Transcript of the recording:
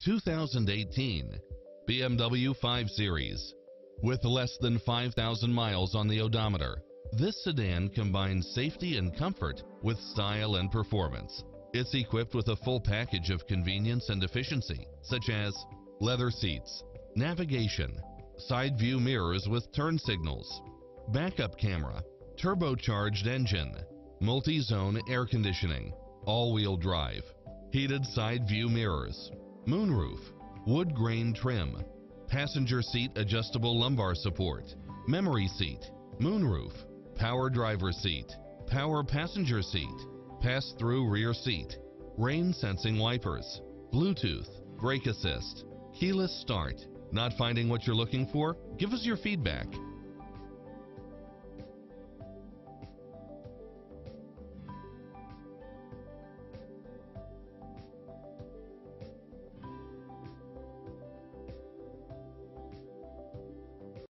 2018 BMW 5 Series. With less than 5,000 miles on the odometer, this sedan combines safety and comfort with style and performance. It's equipped with a full package of convenience and efficiency, such as leather seats, navigation, side view mirrors with turn signals, backup camera, turbocharged engine, multi-zone air conditioning, all-wheel drive, heated side view mirrors, moonroof, wood grain trim, passenger seat adjustable lumbar support, memory seat, moonroof, power driver seat, power passenger seat, pass-through rear seat, rain sensing wipers, Bluetooth, brake assist, keyless start. Not finding what you're looking for? Give us your feedback.